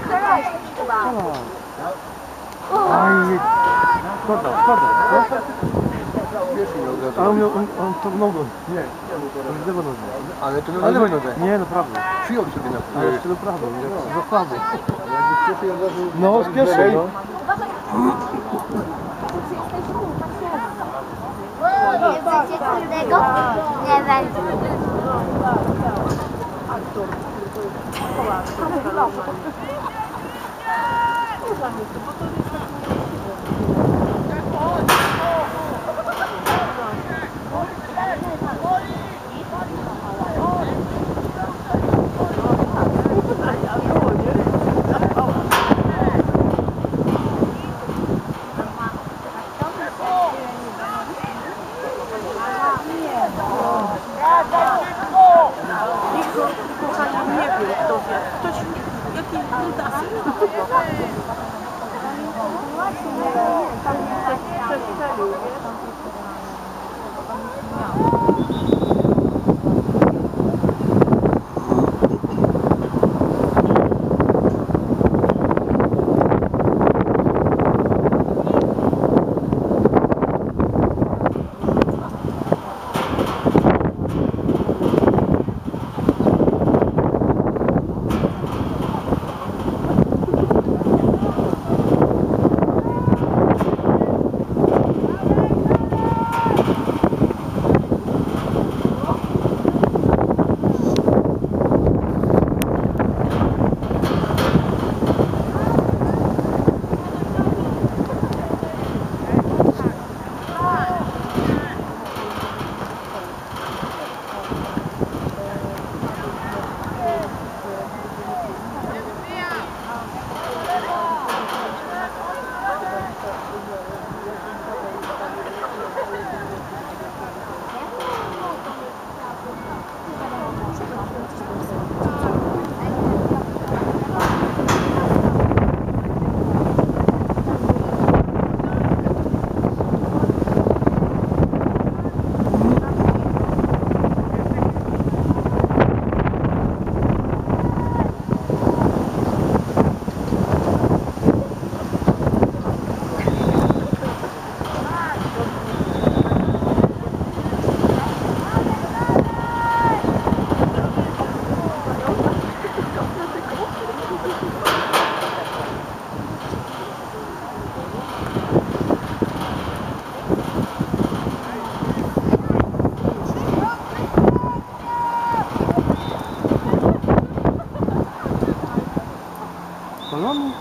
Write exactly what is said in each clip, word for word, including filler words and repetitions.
Aj, szkoda, szkoda. Ale on, on, on to nogą. Nie, to lewo nogą. Ale to na lewo nogę. Nie, naprawdę. Przyjął sobie na chwilę. Ale jeszcze naprawdę, za słaby. No, spieszę, no. Nie będzie trudnego? Nie będzie. Balonu?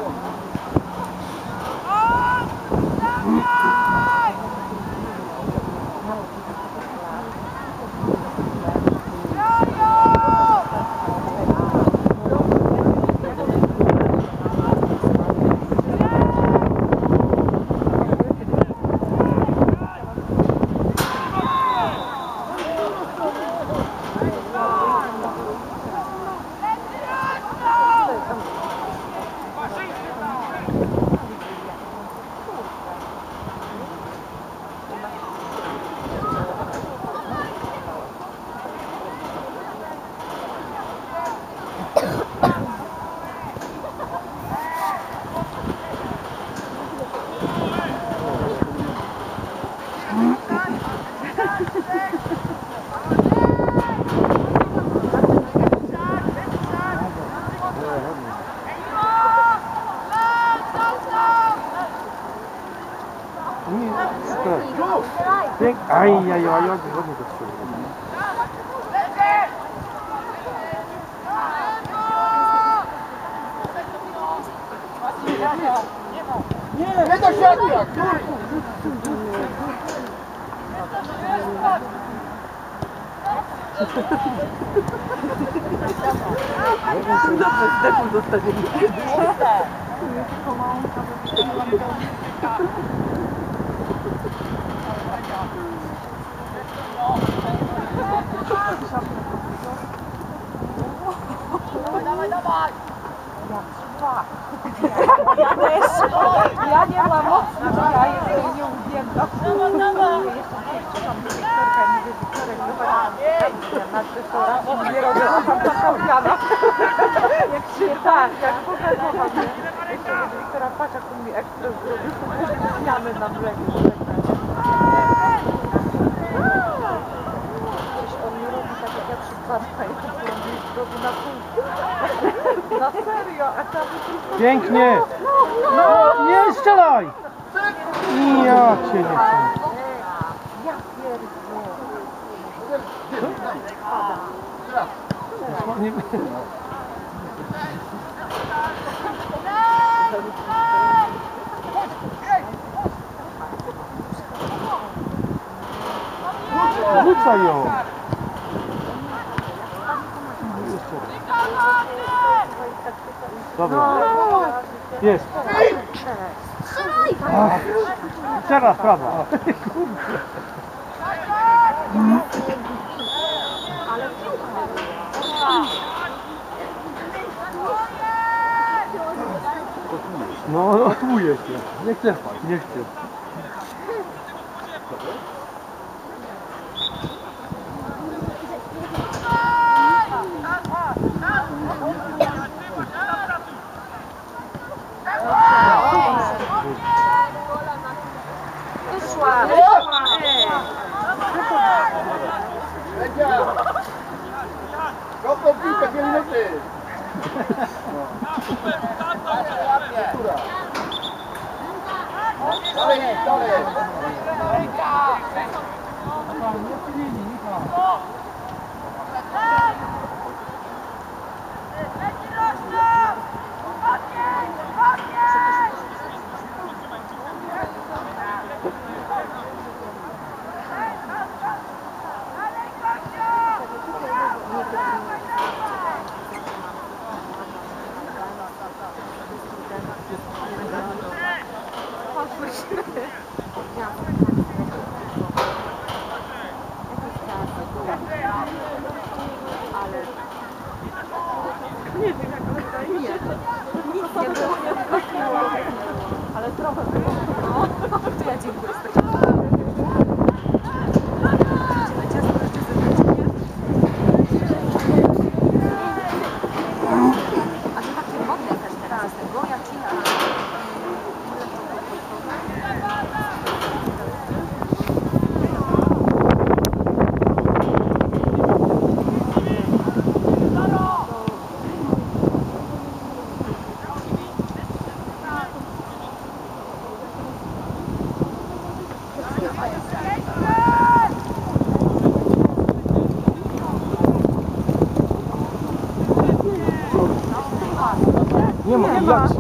Aj, aj, aj, aj, ładnie to strzelił. Nie do środka! Dobrze, zdechł zostawili. Dawaj, dawaj, dawaj! Ja też. Ja nie mam mocno, ja jestem nieugięta. Jeszcze tam dyrektorka, nie wie, Wiktorek, zobaczyłam na restauracji, nie robię, a tam taka zmiana. Jak się tak, jak pokazała mnie. Jeszcze do dyrektora, patrz, jak on mi ekstra zrobił, to później zmiany na brzegu. On mi robi tak, jak ja przypadka, jak on na pół. Na serio, a tam... Pięknie! No, nie strzelaj! Ja cię nie chcę. Ja pierdolę. Nie... Rzucaj ją! Dobra. Jest. Ach, teraz prawa. No, otwuje się. Nie chcę spać. Nie chcę. Wyszła! Kopnął piłkę, dwie minuty! Dalej, dalej! Ale trochę było. No, to ja dziękuję. A to takie modne też teraz jest tego, jak Nie ma, nie ma.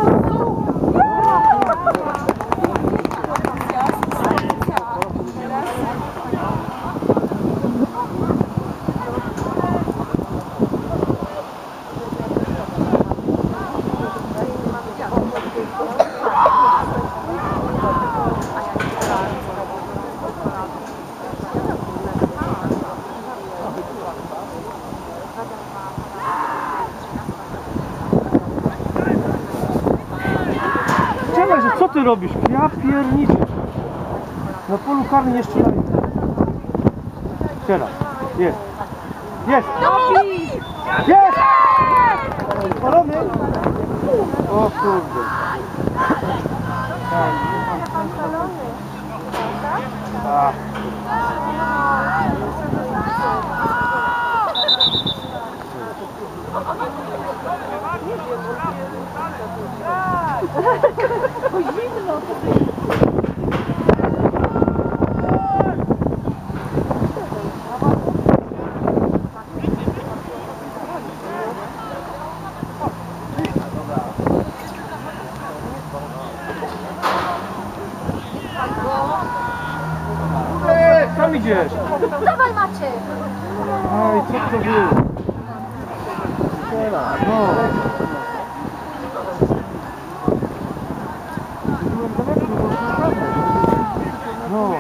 Co ty robisz? Ja pierniczę. Na polu karnym nie strzelają. Teraz. Jest. Jest. Jest! Spalony. O kurde. Tak. Bo zimno. Tam idziesz. Dawaj Maciek! Aj, co to było? No. No.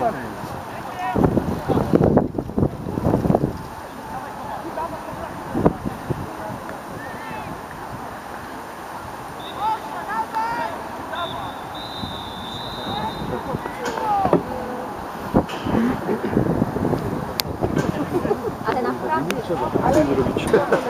nie zrobić.